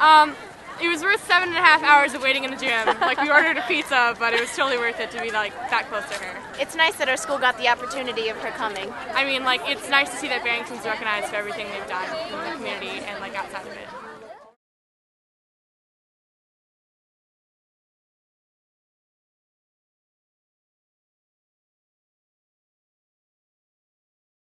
It was worth 7.5 hours of waiting in the gym. Like, we ordered a pizza, but it was totally worth it to be like that close to her. It's nice that our school got the opportunity of her coming. I mean, like, it's nice to see that Barrington's recognized for everything they've done in the community and like outside of it.